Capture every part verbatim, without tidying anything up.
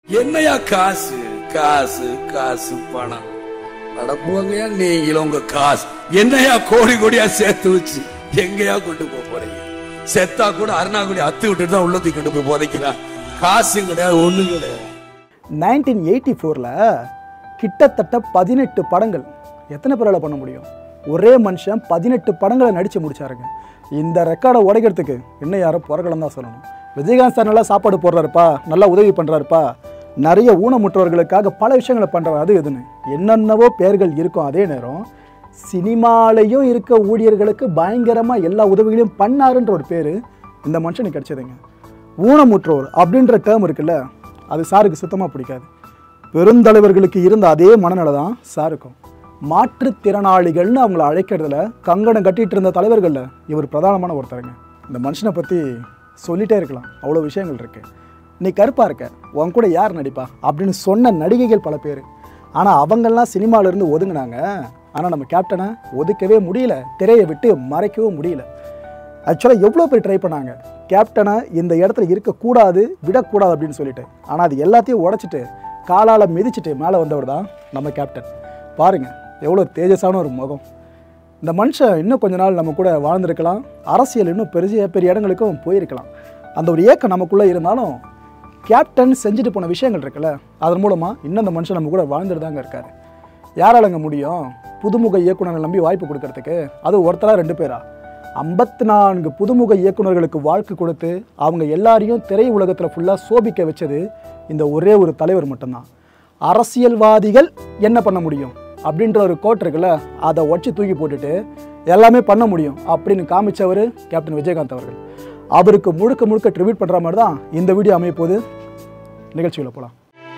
என்னையா காசு காசு காசு பணம் நடப்புவாங்கயா நீங்களும் உங்க காசு என்னையா கோடி கோடியா சேர்த்து வச்சு எங்கயா கொண்டு போக போறீங்க? செத்தா கூட அருணாக்குடி அத்து விட்டுட்டு தான் உள்ளத்துக்கு கொண்டு போய் போதைக்கலாம். காசு கிடையாது, ஒண்ணு கிடையாது. நைன்டீன் எயிட்டி ஃபோர்ல கிட்டத்தட்ட பதினெட்டு படங்கள். எத்தனை பேரால பண்ண முடியும்? ஒரே மனுஷன் பதினெட்டு படங்களை நடிச்சு முடிச்சாருங்க. இந்த ரெக்கார்டை உடைக்கிறதுக்கு என்ன யாரும் பிறகுலம் தான் சொல்லணும். விஜயகாந்த் சார் நல்லா சாப்பாடு போடுறாருப்பா, நல்லா உதவி பண்ணுறாருப்பா, நிறைய ஊனமுற்றவர்களுக்காக பல விஷயங்களை பண்ணுறாரு, அது எதுன்னு என்னென்னவோ பேர்கள் இருக்கும். அதே நேரம் சினிமாலையும் இருக்க ஊழியர்களுக்கு பயங்கரமாக எல்லா உதவிகளையும் பண்ணாருன்ற ஒரு பேர் இந்த மனுஷனுக்கு கிடைச்சதுங்க. ஊனமுற்றோர் அப்படின்ற டேர்ம் இருக்குல்ல, அது சாருக்கு சுத்தமாக பிடிக்காது. பெருந்தலைவர்களுக்கு இருந்த அதே மனநிலை தான் சாருக்கும். மாற்றுத்திறனாளிகள்னு அவங்கள அழைக்கிறதுல கங்கணம் கட்டிகிட்டு இருந்த தலைவர்களில் இவர் பிரதானமான ஒருத்தருங்க. இந்த மனுஷனை பற்றி சொல்லிகிட்டே இருக்கலாம், அவ்வளோ விஷயங்கள் இருக்குது. நீ கருப்பாக இருக்க, உன் கூட யார் நடிப்பா அப்படின்னு சொன்ன நடிகைகள் பல பேர். ஆனால் அவங்கெல்லாம் சினிமாவிலேருந்து ஒதுங்கினாங்க. ஆனால் நம்ம கேப்டனை ஒதுக்கவே முடியல, திரையை விட்டு மறைக்கவும் முடியல. ஆக்சுவலாக எவ்வளோ பேர் ட்ரை பண்ணாங்க கேப்டனை இந்த இடத்துல இருக்கக்கூடாது, விடக்கூடாது அப்படின்னு சொல்லிட்டு. ஆனால் அது எல்லாத்தையும் உடச்சிட்டு காலால் மிதிச்சுட்டு மேலே வந்தவர் தான் நம்ம கேப்டன். பாருங்கள் எவ்வளோ தேஜஸான ஒரு முகம். இந்த மனுஷன் இன்னும் கொஞ்ச நாள் நம்ம கூட வாழ்ந்துருக்கலாம், அரசியல் இன்னும் பெரிய பெரிய இடங்களுக்கும் போயிருக்கலாம். அந்த ஒரு ஏக்கம் நமக்குள்ளே இருந்தாலும் கேப்டன் செஞ்சுட்டு போன விஷயங்கள் இருக்குல்ல, அதன் மூலமாக இன்னும் அந்த மனுஷன் நம்ம கூட வாழ்ந்துட்டு தாங்க இருக்காரு. யாராலங்க முடியும் புதுமுக இயக்குநர்கள் நம்பி வாய்ப்பு கொடுக்கறதுக்கு? அது ஒருத்தரா ரெண்டு பேரா? ஐம்பத்தி நான்கு புதுமுக இயக்குநர்களுக்கு வாழ்க்கை கொடுத்து அவங்க எல்லாரையும் திரை உலகத்தில் ஃபுல்லாக சோபிக்க வச்சது இந்த ஒரே ஒரு தலைவர் மட்டும்தான். அரசியல்வாதிகள் என்ன பண்ண முடியும் அப்படின்ற ஒரு கோட் இருக்குல்ல, அதை உடச்சி தூக்கி போட்டுட்டு எல்லாமே பண்ண முடியும் அப்படின்னு காமிச்சவர் கேப்டன் விஜயகாந்த் அவர்கள். அவருக்கு முழுக்க முழுக்க ட்ரிபியூட் பண்ணுற மாதிரி தான் இந்த வீடியோ அமைய போது. நிகழ்ச்சியில் போகலாம்.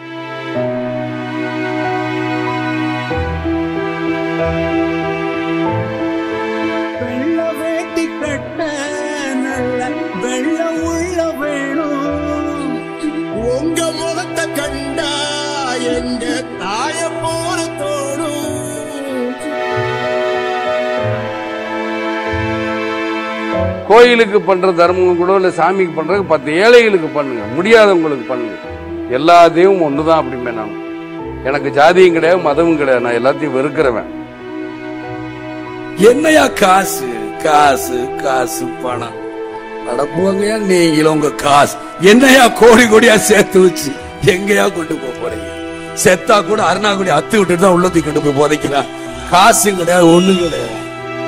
வெள்ள வேட்டி கட்ட நல்ல வெள்ள உள்ள வேணும், உங்க முகத்தை கண்டா எங்க தாய போல தோணும். கோயிலுக்கு பண்ற தர்மம் கூட இல்ல, சாமிக்கு பண்றது பத்து ஏழைகளுக்கு பண்ணுங்க, முடியாதவங்களுக்கு பண்ணுங்க. எல்லா தெய்வம் ஒண்ணுதான் அப்படிமே. நான் எனக்கு ஜாதியும் கிடையாது, மதமும் கிடையாது, நான் எல்லாத்தையும் வெறுக்கிறவன். என்னையா காசு காசு காசு பணம் நடப்புவாங்கயா நீங்களும் உங்க காசு என்னையா கோடி கோடியா சேர்த்து வச்சு எங்கயா கொண்டு போக போறீங்க? செத்தா கூட அருணாக்குடி அத்து விட்டுட்டு தான் உள்ளத்துக்கு கொண்டு போய் போதைக்கலாம். காசும் கிடையாது, ஒண்ணும் கிடையாது.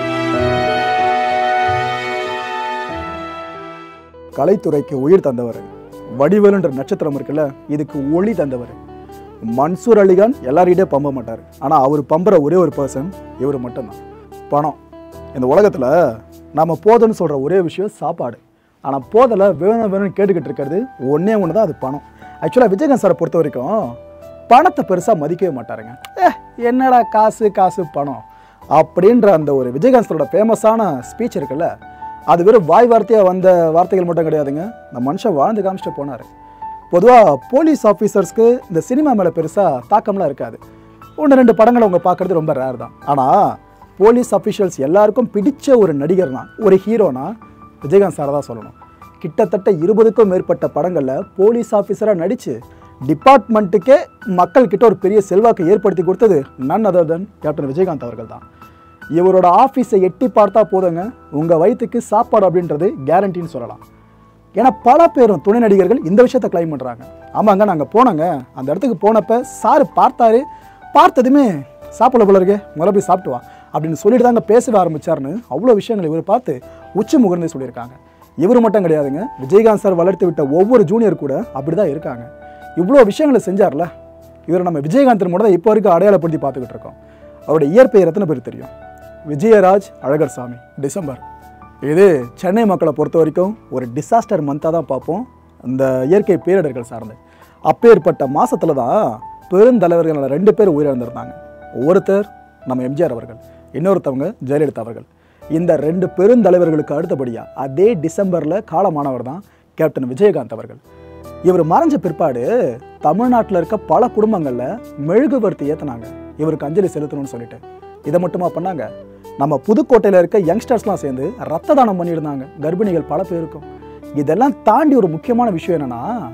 கலைத்துறைக்கு உயிர் தந்தவர், வடிவேலுன்ற நட்சத்திரம் இருக்குல்ல, இதுக்கு ஒளி தந்தவர். மன்சூர் அலிகான் எல்லார்கிட்டே பம்ப மாட்டார், ஆனால் அவர் பம்புற ஒரே ஒரு பர்சன் இவர் மட்டும்தான். பணம். இந்த உலகத்தில் நம்ம போதும்னு சொல்கிற ஒரே விஷயம் சாப்பாடு. ஆனால் போதலை வேணும் வேணும்னு கேட்டுக்கிட்டு இருக்கிறது ஒன்றே ஒன்று தான், அது பணம். ஆக்சுவலாக விஜயகாந்த் சாரை பொறுத்த வரைக்கும் பணத்தை பெருசாக மதிக்கவே மாட்டாருங்க. ஏ என்னடா காசு காசு பணம் அப்படின்ற அந்த ஒரு விஜயகாந்த் சாரோட ஃபேமஸான ஸ்பீச் இருக்குல்ல, அது வெறும் வாய் வார்த்தையாக வந்த வார்த்தைகள் மட்டும் கிடையாதுங்க. இந்த மனுஷன் வாழ்ந்து காமிச்சிட்டு போனார். பொதுவாக போலீஸ் ஆஃபீஸர்ஸ்க்கு இந்த சினிமா மேலே பெருசாக தாக்கம்லாம் இருக்காது. ஒன்று ரெண்டு படங்களை அவங்க பார்க்குறது ரொம்ப ரேர் தான். ஆனால் போலீஸ் அஃபீஷியல்ஸ் எல்லாருக்கும் பிடிச்ச ஒரு நடிகர்னா, ஒரு ஹீரோனா விஜயகாந்த் சாரை தான் சொல்லணும். கிட்டத்தட்ட இருபதுக்கும் மேற்பட்ட படங்களில் போலீஸ் ஆஃபீஸராக நடித்து டிபார்ட்மெண்ட்டுக்கே மக்கள்கிட்ட ஒரு பெரிய செல்வாக்கு ஏற்படுத்தி கொடுத்தது none other than captain Vijayakanth அவர்கள் தான். இவரோட ஆஃபீஸை எட்டி பார்த்தா போதுங்க, உங்கள் வயிற்றுக்கு சாப்பாடு அப்படின்றது கேரண்டின்னு சொல்லலாம். ஏன்னா பல பேரும் துணை நடிகர்கள் இந்த விஷயத்தை கிளைம் பண்ணுறாங்க. ஆமாங்க, நாங்கள் போனாங்க, அந்த இடத்துக்கு போனப்போ சாரு பார்த்தாரு, பார்த்ததுமே சாப்பிட போல இருக்கே, முதல்ல போய் சாப்பிட்டு வா அப்படின்னு சொல்லிட்டு தாங்க பேச ஆரம்பிச்சாருன்னு அவ்வளோ விஷயங்கள் இவர் பார்த்து உச்சி முகர்ந்து சொல்லியிருக்காங்க. இவர் மட்டும் கிடையாதுங்க, விஜயகாந்த் சார் வளர்த்து விட்ட ஒவ்வொரு ஜூனியர் கூட அப்படி தான் இருக்காங்க. இவ்வளோ விஷயங்களை செஞ்சார்ல, இவர் நம்ம விஜயகாந்த் மட்டும் தான் இப்போ வரைக்கும் அடையாளப்படுத்தி பார்த்துக்கிட்டு இருக்கோம். அவருடைய இயற்பெயர் எத்தனை பேர் தெரியும்? விஜயராஜ் அழகர் சாமி. டிசம்பர் இது சென்னை மக்களை பொறுத்த வரைக்கும் ஒரு டிசாஸ்டர் மந்தாக தான் பார்ப்போம், இந்த இயற்கை பேரிடர்கள் சார்ந்து. அப்பேற்பட்ட மாதத்தில் தான் பெருந்தலைவர்கள் ரெண்டு பேர் உயிரிழந்திருந்தாங்க. ஒருத்தர் நம்ம எம்ஜிஆர் அவர்கள், இன்னொருத்தவங்க ஜெயலலிதா அவர்கள். இந்த ரெண்டு பெருந்தலைவர்களுக்கு அடுத்தபடியாக அதே டிசம்பரில் காலமானவர் தான் கேப்டன் விஜயகாந்த் அவர்கள். இவர் மறைஞ்ச பிற்பாடு தமிழ்நாட்டில் இருக்க பல குடும்பங்களில் மெழுகுவர்த்தி ஏற்றினாங்க இவருக்கு அஞ்சலி செலுத்தணும்னு சொல்லிட்டு. இதை மட்டுமா பண்ணாங்க, நம்ம புதுக்கோட்டையில் இருக்க யங்ஸ்டர்ஸ்லாம் சேர்ந்து ரத்த தானம் பண்ணியிருந்தாங்க கர்ப்பிணிகள் பல பேருக்கும். இதெல்லாம் தாண்டி ஒரு முக்கியமான விஷயம் என்னென்னா,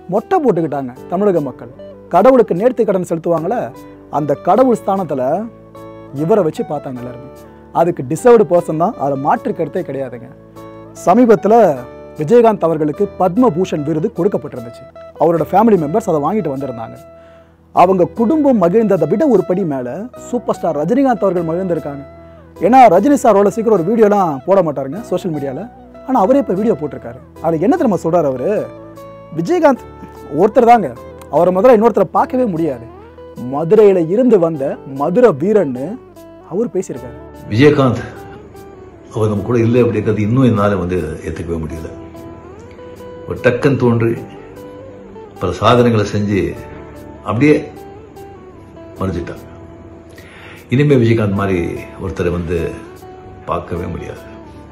மொட்டை போட்டுக்கிட்டாங்க தமிழக மக்கள். கடவுளுக்கு நேர்த்தி கடன் செலுத்துவாங்களே, அந்த கடவுள் ஸ்தானத்தில் இவரை வச்சு பார்த்தாங்க எல்லாருமே. அதுக்கு டிசர்வ்டு பர்சன் தான், அதில் மாற்று கருத்தே கிடையாதுங்க. சமீபத்தில் விஜயகாந்த் அவர்களுக்கு பத்மபூஷன் விருது கொடுக்கப்பட்டிருந்துச்சு. அவரோட ஃபேமிலி மெம்பர்ஸ் அதை வாங்கிட்டு வந்திருந்தாங்க. அவங்க குடும்பம் மகிழ்ந்ததை விட ஒரு படி மேலே சூப்பர் ஸ்டார் ரஜினிகாந்த் அவர்கள் மகிழ்ந்திருக்காங்க. ஏன்னா ரஜினி சார் அவ்வளோ சீக்கிரம் ஒரு வீடியோலாம் போட மாட்டாருங்க சோஷியல் மீடியாவில். ஆனால் அவரே இப்போ வீடியோ போட்டிருக்காரு. அது என்ன தெரியுமா சொல்கிறார் அவர்? விஜயகாந்த் ஒருத்தர் தாங்க, அவரை முதல்ல இன்னொருத்தரை பார்க்கவே முடியாது. மதுரையில் இருந்து வந்த மதுரை வீரன்னு அவர் பேசியிருக்காரு. விஜயகாந்த் அவர் நம்ம கூட இல்லை அப்படிங்கிறது இன்னும் என்னால் வந்து ஏற்றுக்கவே முடியல. ஒரு டக்குன்னு தோன்றி பல சாதனைகளை செஞ்சு அப்படியே மறைஞ்சிட்டாங்க. இனிமே விஜயகாந்த் மாதிரி ஒருத்தரை வந்து பார்க்கவே முடியாது.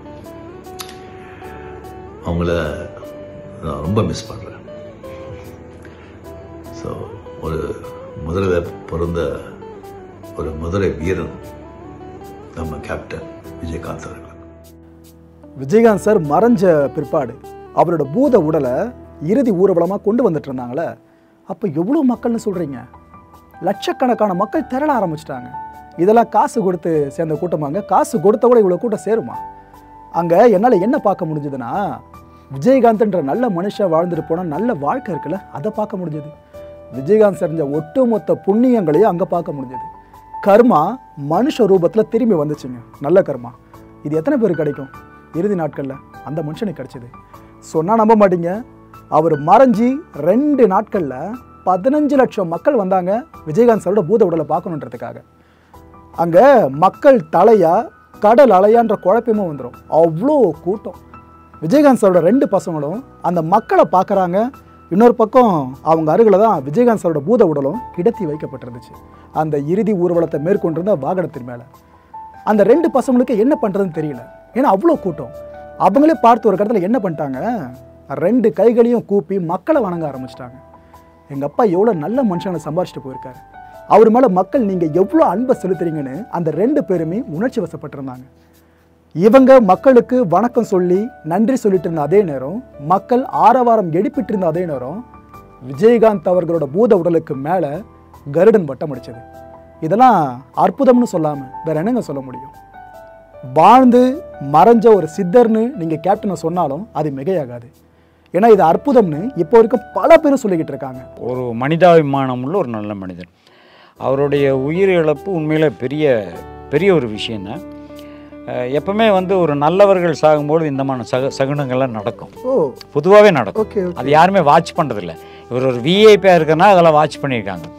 அவங்கள நான் ரொம்ப மிஸ் பண்ணுறேன். ஸோ ஒரு மதுரையில் பிறந்த ஒரு மதுரை வீரன் நம்ம கேப்டன் விஜயகாந்த் அவர்கள். விஜயகாந்த் சார் மறைஞ்ச பிற்பாடு அவரோட பூத உடலை இறுதி ஊர்வலமாக கொண்டு வந்துட்டு இருந்தாங்களே, அப்போ எவ்வளோ மக்கள்னு சொல்கிறீங்க? லட்சக்கணக்கான மக்கள் திரள ஆரம்பிச்சிட்டாங்க. இதெல்லாம் காசு கொடுத்து சேர்ந்த கூட்டமாங்க. காசு கொடுத்த கூட இவ்வளோ கூட்டம் சேருமா? அங்கே என்னால் என்ன பார்க்க முடிஞ்சதுன்னா, விஜயகாந்த்ன்ற நல்ல மனுஷன் வாழ்ந்துட்டு போனால் நல்ல வாழ்க்கை இருக்குல்ல, அதை பார்க்க முடிஞ்சது. விஜயகாந்த் செஞ்ச ஒட்டுமொத்த புண்ணியங்களையும் அங்கே பார்க்க முடிஞ்சது. கர்மா மனுஷ ரூபத்தில் திரும்பி வந்துச்சுங்க, நல்ல கர்மா. இது எத்தனை பேருக்கு கிடைக்கும் இறுதி நாட்களில்? அந்த மனுஷனுக்கு கிடைச்சிது. சொன்னால் நம்ப மாட்டீங்க, அவர் மறைஞ்சி ரெண்டு நாட்களில் பதினஞ்சு லட்சம் மக்கள் வந்தாங்க விஜயகாந்த் சாரோட பூத உடலை பார்க்கணுன்றதுக்காக. அங்கே மக்கள் தலையா கடல் அலையான்ற குழப்பமும் வந்துடும், அவ்வளோ கூட்டம். விஜயகாந்த் சாரோட ரெண்டு பசங்களும் அந்த மக்களை பார்க்குறாங்க. இன்னொரு பக்கம் அவங்க அருகில் தான் விஜயகாந்த் சாரோட பூத உடலும் கிடத்தி வைக்கப்பட்டிருந்துச்சு, அந்த இறுதி ஊர்வலத்தை மேற்கொண்டிருந்த வாகனத்தின் மேலே. அந்த ரெண்டு பசங்களுக்கு என்ன பண்ணுறதுன்னு தெரியல, ஏன்னா அவ்வளோ கூட்டம். அவங்களே பார்த்து ஒரு கடத்தில் என்ன பண்ணிட்டாங்க, ரெண்டு கைகளையும் கூப்பி மக்களை வணங்க ஆரம்பிச்சிட்டாங்க. எங்கள் அப்பா எவ்வளோ நல்ல மனுஷங்களை சம்பாரிச்சிட்டு போயிருக்காரு, அவர் மேலே மக்கள் நீங்கள் எவ்வளோ அன்பை செலுத்துறீங்கன்னு அந்த ரெண்டு பேருமே உணர்ச்சி வசப்பட்டிருந்தாங்க. இவங்க மக்களுக்கு வணக்கம் சொல்லி நன்றி சொல்லிட்டு இருந்த அதே நேரம், மக்கள் ஆரவாரம் எழுப்பிட்டு இருந்த அதே நேரம், விஜயகாந்த் அவர்களோட பூத உடலுக்கு மேலே கருடன் வட்டம் அடிச்சது. இதெல்லாம் அற்புதம்னு சொல்லாமல் வேற என்னங்க சொல்ல முடியும்? வாழ்ந்து மறைஞ்ச ஒரு சித்தர்னு நீங்கள் கேப்டனை சொன்னாலும் அது மிகையாகாது. ஏன்னா இது அற்புதம்னு இப்போ வரைக்கும் பல பேர் சொல்லிக்கிட்டு இருக்காங்க. ஒரு மனிதாபிமானம் உள்ள ஒரு நல்ல மனிதர். அவருடைய உயிர் இழப்பு உண்மையில பெரிய பெரிய ஒரு விஷயந்தான். எப்பவுமே வந்து ஒரு நல்லவர்கள் சாகும்போது இந்த மாதிரி சக சகுனங்கள்லாம் நடக்கும், பொதுவாகவே நடக்கும். அது யாருமே வாட்ச் பண்ணுறதில்ல. இவர் ஒரு விஐபியாக இருக்கிறனா அதெல்லாம் வாட்ச் பண்ணியிருக்காங்க.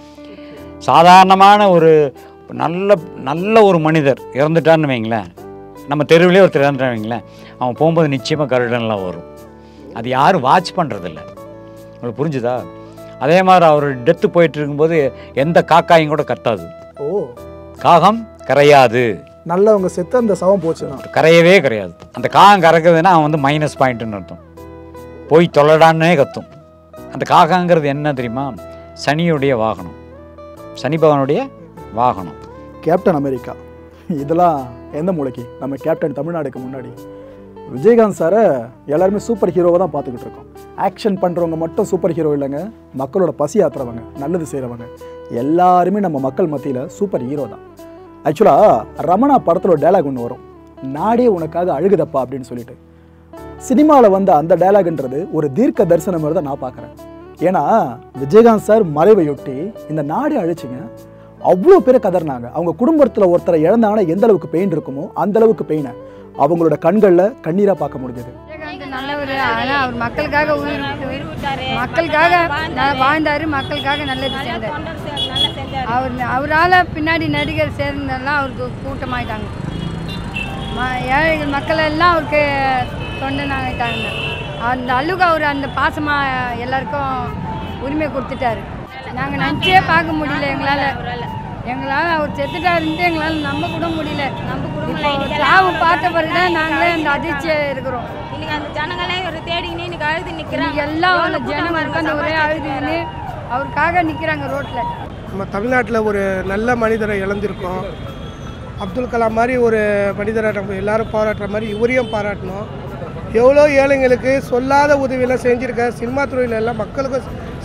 சாதாரணமான ஒரு நல்ல நல்ல ஒரு மனிதர் இறந்துட்டான்னு வைங்களேன், நம்ம தெருவிலே ஒருத்தர் இறந்துட்டான்னு வைங்களேன், அவன் போகும்போது நிச்சயமாக கருடன்லாம் வரும். அது யாரும் வாட்ச் பண்ணுறதில்ல. உங்களுக்கு புரிஞ்சுதா? அதே மாதிரி அவர் டெத்து போயிட்டு இருக்கும்போது எந்த காக்காயும் கூட கத்தாது. ஓ, காகம் கரையாது. நல்லவங்க செத்து அந்த சவம் போச்சுன்னா கரையவே கரையாது. அந்த காகம் கறக்குதுன்னா அவன் வந்து மைனஸ் பாயிண்ட்டுன்னு அர்த்தம், போய் தொல்லடான்னே கத்தும். அந்த காகங்கிறது என்ன தெரியுமா? சனியுடைய வாகனம், சனி பகவானுடைய வாகனம். கேப்டன் அமெரிக்கா இதெல்லாம் எந்த மூளைக்கு? நம்ம கேப்டன் தமிழ்நாடுக்கு முன்னாடி விஜயகாந்த் சாரை எல்லாருமே சூப்பர் ஹீரோவை தான் பார்த்துக்கிட்டு இருக்கோம். ஆக்ஷன் பண்ணுறவங்க மட்டும் சூப்பர் ஹீரோ இல்லைங்க, மக்களோட பசி ஆத்துறவங்க, நல்லது செய்கிறவங்க எல்லாருமே நம்ம மக்கள் மத்தியில் சூப்பர் ஹீரோ தான். ஆக்சுவலாக ரமணா படத்தில் ஒரு டைலாக் ஒன்று வரும், நாடே உனக்காக அழுகுதப்பா அப்படின்னு சொல்லிட்டு. சினிமாவில் வந்த அந்த டைலாக்ன்றது ஒரு தீர்க்க தரிசனம் மாதிரி தான் நான் பார்க்குறேன். ஏன்னா விஜயகாந்த் சார் மறைவையொட்டி இந்த நாடே அழிச்சுங்க, அவ்வளோ பேரை கதறினாங்க. அவங்க குடும்பத்தில் ஒருத்தரை இழந்தாங்கன்னா எந்த அளவுக்கு பெயின் இருக்குமோ அந்த அளவுக்கு பெயினை அவங்களோட கண்களில் கண்ணீராக பார்க்க முடிஞ்சது. நல்லவர், ஆனால் அவர் மக்களுக்காக உயிர் மக்களுக்காக வாழ்ந்தாரு, மக்களுக்காக நல்லது செஞ்சார். அவர் அவரால் பின்னாடி நடிகர் சேர்ந்தெல்லாம் அவருக்கு கூட்டமாயிட்டாங்க. ஏழைகள் மக்கள் எல்லாம் அவருக்கு தொண்டனாகிட்டாங்க. அந்த அளவுக்கு அவர் அந்த பாசமாக எல்லாருக்கும் உரிமை கொடுத்துட்டாரு. நாங்கள் நினச்சே பார்க்க முடியல, எங்களால் எங்களால் அவர் செத்துட்டாருன்ட்டு எங்களால் நம்ப கூட முடியல. இப்போ சாவு பார்த்த பிறகு தான் நாங்களே அந்த அதிர்ச்சியாக இருக்கிறோம். இன்னைக்கு அந்த ஜனங்களே ஒரு தேடிக்கினே இன்னைக்கு அழுது நிற்கிறாங்க. எல்லாம் அந்த ஜனம் உட்காந்து ஒரே அழுதுன்னு அவருக்காக நிற்கிறாங்க ரோட்டில். நம்ம தமிழ்நாட்டில் ஒரு நல்ல மனிதரை இழந்திருக்கோம். அப்துல் கலாம் மாதிரி ஒரு மனிதரை நம்ம எல்லாரும் பாராட்டுற மாதிரி இவரையும் பாராட்டணும். எவ்வளோ ஏழைங்களுக்கு சொல்லாத உதவியெல்லாம் செஞ்சுருக்க, சினிமா துறையில் எல்லாம் மக்களுக்கும்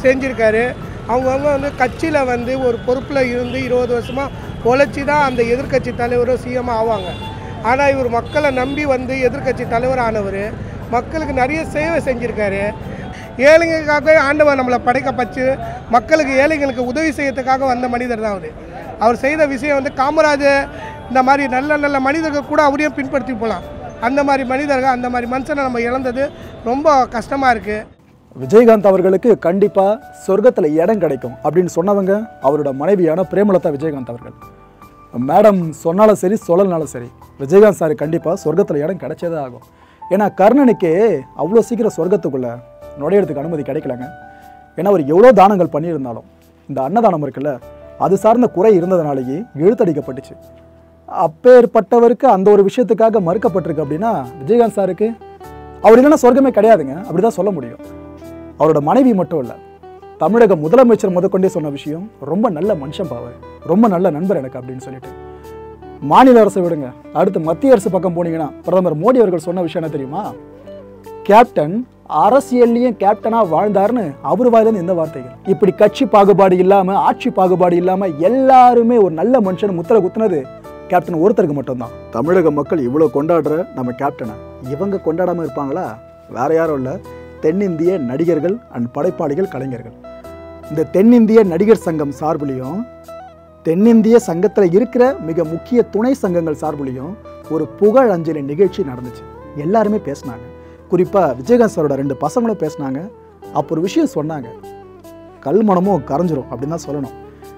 செஞ்சுருக்காரு. அவங்கவுங்க வந்து கட்சியில் வந்து ஒரு பொறுப்பில் இருந்து இருபது வருஷமாக உழைச்சி தான் அந்த எதிர்க்கட்சி தலைவரும் சிஎம் ஆவாங்க. ஆனால் இவர் மக்களை நம்பி வந்து எதிர்க்கட்சி தலைவர் ஆனவர் மக்களுக்கு நிறைய சேவை செஞ்சுருக்காரு. ஏழைங்களுக்காக ஆண்டவர் நம்மளை படைக்கப்பச்சு மக்களுக்கு ஏழைங்களுக்கு உதவி செய்யறதுக்காக வந்த மனிதர் தான் அவர். அவர் செய்த விஷயம் வந்து காமராஜர் இந்த மாதிரி நல்ல நல்ல மனிதர்கள் கூட அவரையும் பின்பற்றி போகலாம். அந்த மாதிரி மனிதர்கள் அந்த மாதிரி மனுஷனை நம்ம இழந்தது ரொம்ப கஷ்டமாக இருக்குது. விஜயகாந்த் அவர்களுக்கு கண்டிப்பாக சொர்க்கத்தில் இடம் கிடைக்கும் அப்படின்னு சொன்னவங்க அவரோட மனைவியான பிரேமலதா விஜயகாந்த் அவர்கள். மேடம் சொன்னாலும் சரி சொல்லனாலும் சரி விஜயகாந்த் சார் கண்டிப்பாக சொர்க்கத்தில் இடம் கிடைச்சதே ஆகும். ஏன்னா கர்ணனுக்கே அவ்வளோ சீக்கிரம் சொர்க்கத்துக்குள்ளே நுழையிறதுக்கு அனுமதி கிடைக்கலங்க. ஏன்னா அவர் எவ்வளோ தானங்கள் பண்ணியிருந்தாலும் இந்த அன்னதானம் இருக்குல்ல அது சார்ந்த குறை இருந்ததுனாலேயே இழுத்தடிக்கப்பட்டுச்சு. அப்பேற்பட்டவருக்கு அந்த ஒரு விஷயத்துக்காக மறுக்கப்பட்டிருக்கு அப்படின்னா விஜயகாந்த் சாருக்கு அவர் இல்லைன்னா சொர்க்கமே கிடையாதுங்க, அப்படி தான் சொல்ல முடியும். அவரோட மனைவி மட்டும் இல்லை, தமிழக முதலமைச்சர் முதற்கொண்டே சொன்ன விஷயம் ரொம்ப நல்ல மனுஷன் பாவர், ரொம்ப நல்ல நண்பர் எனக்கு அப்படின்னு சொல்லிட்டு. மாநில அரசை விடுங்க, அடுத்து மத்திய அரசு பக்கம் போனீங்கன்னா பிரதமர் மோடி அவர்கள் சொன்ன விஷயம் என்ன தெரியுமா? கேப்டன் அரசியல்லையும் கேப்டனாக வாழ்ந்தார்னு அவர் வாயிலிருந்து இந்த வார்த்தைகள். இப்படி கட்சி பாகுபாடு இல்லாமல் ஆட்சி பாகுபாடு இல்லாமல் எல்லாருமே ஒரு நல்ல மனுஷன் முத்திர குத்துனது கேப்டன் ஒருத்தருக்கு மட்டும்தான். தமிழக மக்கள் இவ்வளோ கொண்டாடுற நம்ம கேப்டனை இவங்க கொண்டாடாமல் இருப்பாங்களா? வேற யாரும் இல்லை, தென்னிந்திய நடிகர்கள் அண்ட் படைப்பாளிகள் கலைஞர்கள். இந்த தென்னிந்திய நடிகர் சங்கம் சார்புலையும் தென்னிந்திய சங்கத்தில் இருக்கிற மிக முக்கிய துணை சங்கங்கள் சார்புலையும் ஒரு புகழ் அஞ்சலி நிகழ்ச்சி நடந்துச்சு. எல்லாருமே பேசினாங்க. குறிப்பாக விஜயகாந்த் சாரோட ரெண்டு பசங்களும் பேசினாங்க. அப்போ ஒரு விஷயம் சொன்னாங்க, கல்மணமும் கரைஞ்சிரும் அப்படின்னு தான் சொல்லணும்.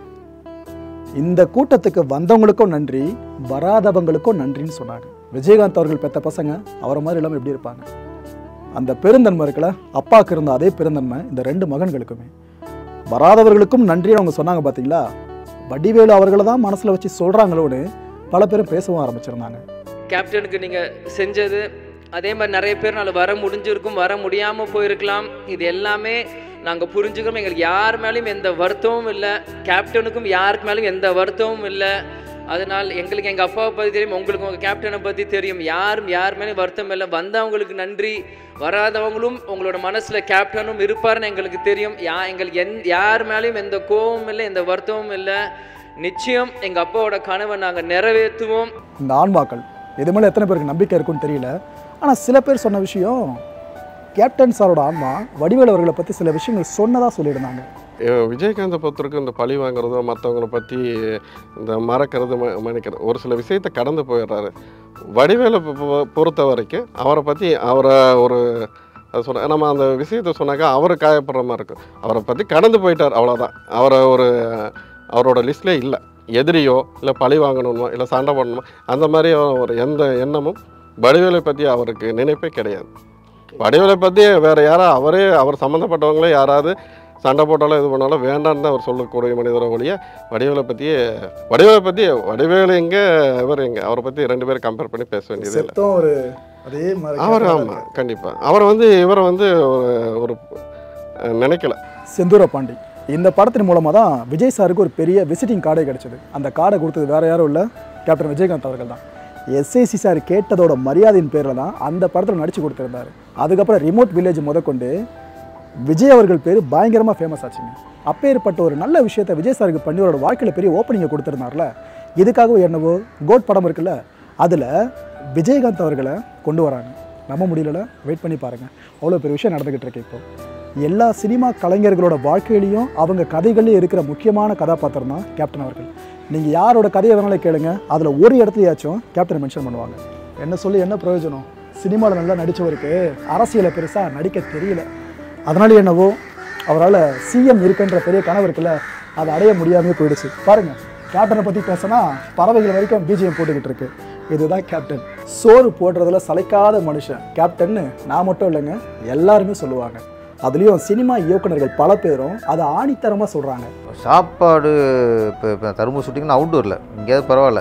இந்த கூட்டத்துக்கு வந்தவங்களுக்கும் நன்றி, வராதவங்களுக்கும் நன்றின்னு சொன்னாங்க. விஜயகாந்த் அவர்கள் பெற்ற பசங்க அவரை மாதிரி இல்லாமல் எப்படி இருப்பாங்க? அந்த பெருந்தன்மை இருக்குல்ல, அப்பாவுக்கு இருந்த அதே பெருந்தன்மை இந்த ரெண்டு மகன்களுக்குமே. வராதவர்களுக்கும் நன்றி அவங்க சொன்னாங்க. பார்த்தீங்களா, வடிவேலு அவர்களை தான் மனசில் வச்சு சொல்கிறாங்களோன்னு பல பேரும் பேசவும் ஆரம்பிச்சிருந்தாங்க. கேப்டனுக்கு நீங்கள் செஞ்சது அதே மாதிரி நிறைய பேர் நாள் வர முடிஞ்சிருக்கும், வர முடியாமல் போயிருக்கலாம். இது எல்லாமே நாங்கள் புரிஞ்சுக்கிறோம். எங்களுக்கு யார் மேலேயும் எந்த வருத்தமும் இல்லை, கேப்டனுக்கும் யாருக்கு மேலேயும் எந்த வருத்தமும் இல்லை. அதனால் எங்களுக்கு எங்கள் அப்பாவை பற்றி தெரியும், உங்களுக்கு உங்கள் கேப்டனை பற்றி தெரியும். யாரும் யார் மேலேயும் வருத்தம் இல்லை. வந்தவங்களுக்கு நன்றி, வராதவங்களும் உங்களோட மனசில் கேப்டனும் இருப்பார்னு எங்களுக்கு தெரியும். யா எங்களுக்கு எந் யார் மேலேயும் எந்த கோபமும் இல்லை, எந்த வருத்தமும் இல்லை. நிச்சயம் எங்கள் அப்பாவோட கனவை நாங்கள் நிறைவேற்றுவோம். இந்த ஆன்மாக்கள் இது மேலே எத்தனை பேருக்கு நம்பிக்கை இருக்குன்னு தெரியல. ஆனால் சில பேர் சொன்ன விஷயம், கேப்டன் சாரோட ஆன்மா வடிவேலு அவர்களை பற்றி சில விஷயங்கள் சொன்னதாக சொல்லியிருந்தாங்க. விஜயகாந்தை பொறுத்தவரைக்கும் இந்த பழி வாங்குறதோ மற்றவங்களை பற்றி இந்த மறக்கிறது மன்னிக்கிறது ஒரு சில விஷயத்தை கடந்து போயிடுறாரு. வடிவேலை பொறுத்த வரைக்கும் அவரை பற்றி அவரை ஒரு அது சொன்ன நம்ம அந்த விஷயத்தை சொன்னாக்கா அவரை காயப்படுற மாதிரி இருக்கும். அவரை பற்றி கடந்து போயிட்டார், அவ்வளோதான். அவரை ஒரு அவரோட லிஸ்ட்லேயே இல்லை. எதிரியோ இல்லை பழி வாங்கணுமோ இல்லை சண்டை போடணுமோ அந்த மாதிரி ஒரு எந்த எண்ணமும் வடிவேலை பற்றி அவருக்கு நினைப்பே கிடையாது. வடிவேலை பற்றி வேறு யாரோ அவரே அவர் சம்மந்தப்பட்டவங்களே யாராவது சண்டை போட்டாலும் இது பண்ணாலும் வேண்டான்னு தான் அவர் சொல்லக்கூடிய மனிதரை ஒழிய வடிவேலை பற்றியே வடிவேலை பற்றி வடிவேலு எங்கே இவர் எங்கே அவரை பற்றி ரெண்டு பேரும் கம்பேர் பண்ணி பேச வேண்டியது இல்லை. ஒரு அதே மாதிரி அவர் ஆமாம் கண்டிப்பாக அவரை வந்து இவரை வந்து ஒரு நினைக்கல. செந்தூர பாண்டி இந்த படத்தின் மூலமாக தான் விஜய் சாருக்கு ஒரு பெரிய விசிட்டிங் கார்டே கிடச்சிது. அந்த கார்டை கொடுத்தது வேறு யாரும் இல்லை, கேப்டன் விஜயகாந்த் அவர்கள் தான். எஸ்ஏசி சார் கேட்டதோட மரியாதையின் பேரில் தான் அந்த படத்தில் நடித்து கொடுத்துருந்தாரு. அதுக்கப்புறம் ரிமோட் வில்லேஜ் முதற்கொண்டு விஜய் அவர்கள் பேர் பயங்கரமாக ஃபேமஸ் ஆச்சுங்க. அப்பேற்பட்ட ஒரு நல்ல விஷயத்தை விஜய் சாருக்கு பண்ணி அவரோட வாழ்க்கையில் பெரிய ஓப்பனிங்கை கொடுத்துருந்தார்ல. இதுக்காகவே என்னவோ கோட் படம் இருக்குல்ல, அதில் விஜயகாந்த் அவர்களை கொண்டு வராங்க. நம்ப முடியல, வெயிட் பண்ணி பாருங்கள். அவ்வளோ பெரிய விஷயம் நடந்துக்கிட்டு இருக்கு. இப்போ எல்லா சினிமா கலைஞர்களோட வாழ்க்கையிலையும் அவங்க கதைகள்லேயும் இருக்கிற முக்கியமான கதாபாத்திரம் தான் கேப்டன் அவர்கள். நீங்கள் யாரோட கதையை வேணாலும் கேளுங்க, அதில் ஒரு இடத்துலையாச்சும் கேப்டன் மென்ஷன் பண்ணுவாங்க. என்ன சொல்லி என்ன பிரயோஜனம்? சினிமாவில் நல்லா நடித்தவருக்கு அரசியலை பெருசாக நடிக்க தெரியல. அதனால என்னவோ அவரால் சிஎம் இருக்குன்ற பெரிய கனவு இருக்குல்ல, அதை அடைய முடியாமல் போயிடுச்சு. பாருங்கள், கேப்டனை பற்றி பேசினா பறவைகள் வரைக்கும் பிஜிஎம் போட்டுக்கிட்டு இருக்கு. இதுதான் கேப்டன். சோறு போடுறதுல சளைக்காத மனுஷன் கேப்டன்னு நான் மட்டும் இல்லைங்க, எல்லாருமே சொல்லுவாங்க. அதுலேயும் சினிமா இயக்குநர்கள் பல பேரும் அதை ஆணித்தரமாக சொல்கிறாங்க. சாப்பாடு இப்போ இப்போ தரும்பு ஷூட்டிங்னா அவுட்டோரில் எங்கேயாவது பரவாயில்ல,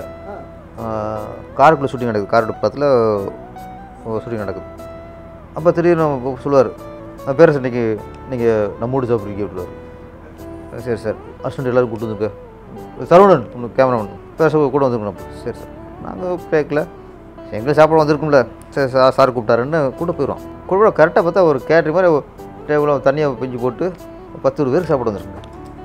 காருக்குள்ளே ஷூட்டிங் நடக்குது, காரோட பக்கத்தில் ஷூட்டிங் நடக்குது. அப்போ திடீர்னு சொல்லுவார், பேர் சார் இன்றைக்கி நீங்கள் நம்ம வீடு சாப்பிட்றீங்க விட்டுருவார். சரி சார், அசிஸ்டன்ட் எல்லோரும் கூப்பிட்டு வந்துருக்கு, சரவணன் கேமராமேன் பேச கூட வந்துருக்கணும். சரி சார், நாங்கள் பேக்கில் எங்களுக்கு சாப்பாடு வந்திருக்கும்ல, சரி சார் சார் கூப்பிட்டாருன்னு கூட போயிடுவோம். கூட கரெக்டாக பார்த்தா ஒரு கேட்ரிங் மாதிரி டேபிளாக தண்ணியை பிஞ்சு போட்டு பத்து இருபது பேருக்கு சாப்பிட வந்துருங்க.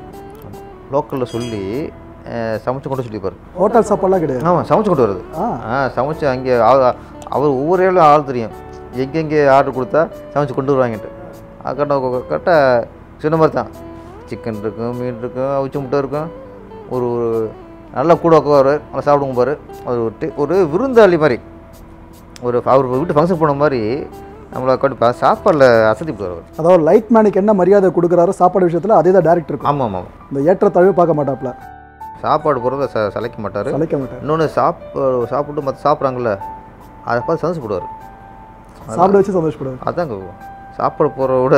லோக்கலில் சொல்லி சமைச்சு கொண்டு சொல்லிப்பார். ஹோட்டல் சாப்பாடுலாம் கிடையாது. ஆமாம், சமைச்சு கொண்டு வருது. ஆ சமைச்சு அங்கே அவர் ஒவ்வொரு ஏழும் ஆள் தெரியும், எங்கெங்கே ஆர்டர் கொடுத்தா சமைச்சு கொண்டு வருவாங்கன்ட்டு. கரெக்டாக கரெக்டாக சின்ன மாதிரி தான். சிக்கன் இருக்கும், மீன் இருக்கும், அவிச்ச முட்டை இருக்கும். ஒரு நல்லா கூட உட்காரு, நல்லா சாப்பிடுங்க பாரு. ஒரு ஒரு விருந்தாளி மாதிரி, ஒரு அவர் வீட்டு ஃபங்க்ஷன் போன மாதிரி நம்மளை கண்டிப்பா சாப்பாடில் அசதி போடுவார். அதாவது லைட் மேனுக்கு என்ன மரியாதை கொடுக்குறாரோ சாப்பாடு விஷயத்தில் அதே தான் டேரக்டர் இருக்கும். ஆமாம் ஆமாம். இந்த ஏற்றத்தாழ்வு பார்க்க மாட்டாப்புல, சாப்பாடு போகிறத ச சளைக்க மாட்டார். சளைக்க மாட்டார். இன்னொன்று சாப்பாடு சாப்பிட்டு மற்ற சாப்பிட்றாங்கள அதை பார்த்து சந்தோஷப்படுவார். சாப்பிட வச்சு சந்தோஷப்படுவார். அதாங்க சாப்பாடு போகிறத விட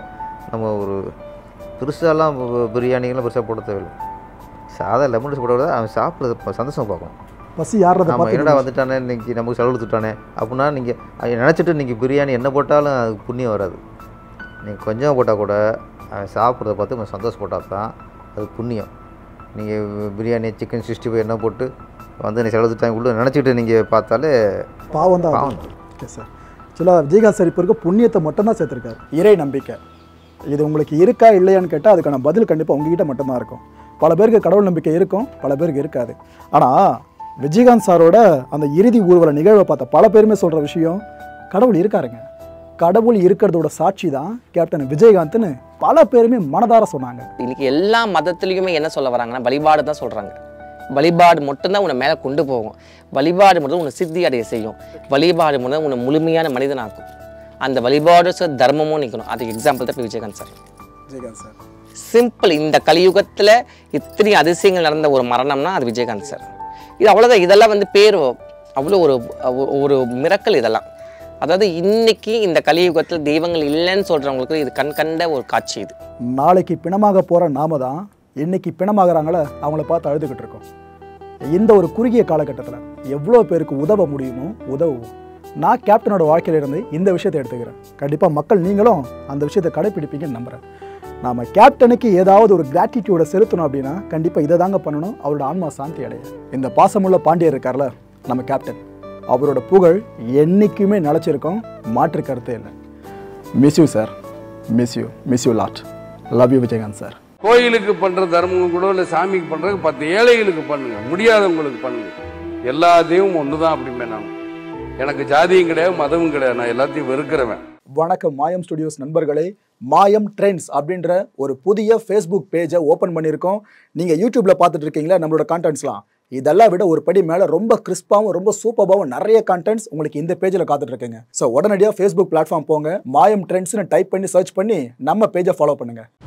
நம்ம ஒரு பெருசாலாம் பிரியாணிகள்லாம் பெருசாக போட தேவையில்லை. சாதா லெமன் ரைஸ் போட விட அவன் சாப்பிட்றது சந்தோஷம் பார்க்கணும். பசி யாரதை நம்ம என்னடா வந்துட்டானே இன்றைக்கி நமக்கு செலவு கொடுத்துட்டானே அப்படின்னா நீங்கள் நினச்சிட்டு இன்றைக்கி பிரியாணி என்ன போட்டாலும் அதுக்கு புண்ணியம் வராது. நீங்கள் கொஞ்சம் போட்டால் கூட அவன் சாப்பிட்றத பார்த்து நம்ம சந்தோஷப்பட்டால் தான் அது புண்ணியம். நீங்கள் பிரியாணி சிக்கன் சிக்ஸ்டி ஃபைவ் என்ன போட்டு வந்து நீ செலவுட்டாங்க உள்ள நினச்சிக்கிட்டு நீங்கள் பார்த்தாலே பாவம் தான். பாவம் ஓகே சார். சில விஜயகாந்த் சார் இப்போ இருக்க புண்ணியத்தை மட்டும்தான் சேர்த்துருக்காரு. இறை நம்பிக்கை இது உங்களுக்கு இருக்கா இல்லையான்னு கேட்டால் அதுக்கான பதில் கண்டிப்பாக உங்ககிட்ட மட்டும்தான் இருக்கும். பல பேருக்கு கடவுள் நம்பிக்கை இருக்கும், பல பேருக்கு இருக்காது. ஆனால் விஜயகாந்த் சாரோட அந்த இறுதி ஊர்வல நிகழ்வை பார்த்த பல பேருமே சொல்கிற விஷயம் கடவுள் இருக்காருங்க. கடவுள் இருக்கிறதோட சாட்சி தான் கேப்டன் விஜயகாந்த்னு பல பேருமே மனதார சொன்னாங்க. இன்னைக்கு எல்லா மதத்துலேயுமே என்ன சொல்ல வராங்கன்னா வழிபாடு தான் சொல்கிறாங்க. வழிபாடு மட்டும்தான் உன்னை மேலே கொண்டு போகும். வழிபாடு மட்டும் உன்னை சித்தி அடைய செய்யும். வழிபாடு மட்டும் உன்னை முழுமையான மனிதனாக்கும். அந்த வழிபாடு சார் தர்மமும் நிற்கணும். அதுக்கு எக்ஸாம்பிள் தான் Vijayakanth sir. Vijayakanth sir simple. இந்த கலியுகத்தில் இத்தனை அதிசயங்கள் நடந்த ஒரு மரணம்னா அது விஜயகாந்த் சார். இது அவ்வளோதான். இதெல்லாம் வந்து பேர் அவ்வளோ ஒரு ஒரு மிரக்கல் இதெல்லாம். அதாவது இன்னைக்கு இந்த கலியுகத்தில் தெய்வங்கள் இல்லைன்னு சொல்கிறவங்களுக்கு இது கண் கண்ட ஒரு காட்சி. இது நாளைக்கு பிணமாக போகிற நாம தான் இன்னைக்கு பிணமாகறாங்களே அவங்கள பார்த்து அழுதுகிட்டு இருக்கோம். இந்த ஒரு குறுகிய காலகட்டத்தில் எவ்வளோ பேருக்கு உதவ முடியுமோ உதவுவோம். நான் கேப்டனோட வாழ்க்கையிலிருந்து இந்த விஷயத்தை எடுத்துக்கிறேன். கண்டிப்பாக மக்கள் நீங்களும் அந்த விஷயத்தை கடைப்பிடிப்பீங்கன்னு நம்புகிறேன். நாம் கேப்டனுக்கு ஏதாவது ஒரு கிராட்டிடியூடை செலுத்தணும் அப்படின்னா கண்டிப்பாக இதை தாங்க பண்ணணும். அவரோட ஆன்மா சாந்தி அடைய. இந்த பாசமுள்ள பாண்டியர் இருக்கார்ல நம்ம கேப்டன், அவரோட புகழ் என்றைக்குமே நிலச்சிருக்கும், மாற்று கருத்தே இல்லை. Miss you sir, miss you miss you lot. Love you Vijayakanth sir. கோயிலுக்கு பண்ற தர்மம் கூட இல்லை, சாமிக்கு பண்றது பத்து ஏழைகளுக்கு பண்ணுங்க, முடியாதவங்களுக்கு பண்ணுங்க. எல்லா தெய்வமும் ஒண்ணுதான் அப்படிமே. நான் எனக்கு ஜாதியும் கிடையாது, மதமும் கிடையாது, நான் எல்லாத்தையும் வெறுக்கிறவன். வணக்கம் மாயம் ஸ்டுடியோஸ் நண்பர்களே. மாயம் ட்ரெண்ட்ஸ் அப்படின்ற ஒரு புதிய ஃபேஸ்புக் பேஜை ஓப்பன் பண்ணியிருக்கோம். நீங்கள் யூடியூப்பில் பார்த்துட்டு இருக்கீங்களா நம்மளோட கான்டென்ட்ஸ்லாம். இதெல்லாம் விட ஒரு படி மேலே ரொம்ப கிறிஸ்பாகவும் ரொம்ப சூப்பராகவும் நிறைய கான்டென்ட்ஸ் உங்களுக்கு இந்த பேஜில் காத்துட்டு இருக்குங்க. ஸோ உடனடியாக ஃபேஸ்புக் பிளாட்ஃபார்ம் போங்க, மாயம் ட்ரெண்ட்ஸ்னு டைப் பண்ணி சர்ச் பண்ணி நம்ம பேஜை ஃபாலோ பண்ணுங்கள்.